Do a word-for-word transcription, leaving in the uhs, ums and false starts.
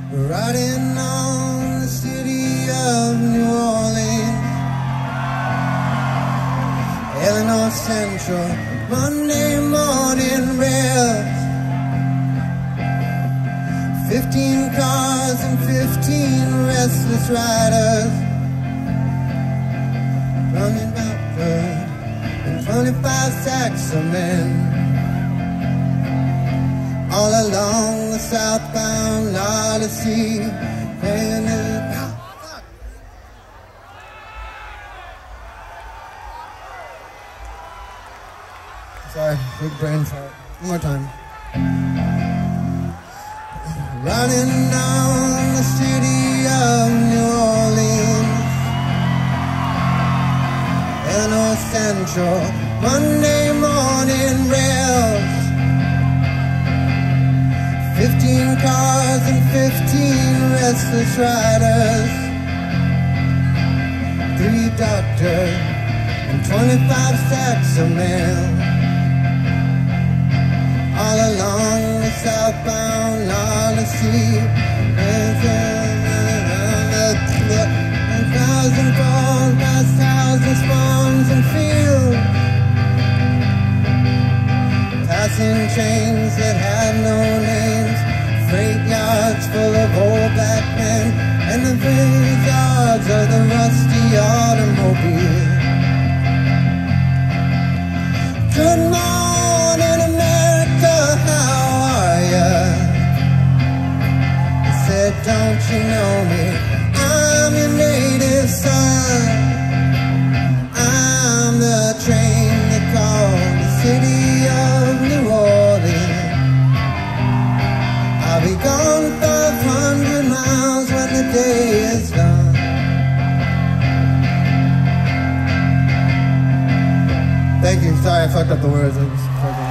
riding on the city of New Orleans, Illinois Central, Monday morning rails. Fifteen cars and fifteen restless riders, running backward, and twenty-five sacks of men, all along the southbound Odyssey. And it, sorry, big brain fart. One more time. Running down the city of New Orleans, Illinois Central, Monday morning rails. Fifteen cars and fifteen restless riders, three doctors and twenty-five sacks of mail, all along the southbound Odyssey. A thousand falls past thousands, farms and fields, passing trains that had no names, freight yards full of old black men, and the facades of the rusty automobile. Good morning, America, how are ya? I said, don't you know me? I'm your native son. I'm the train they call the city of New Orleans. I'll be gone five hundred miles when the day is done. Thank you. Sorry I fucked up the words.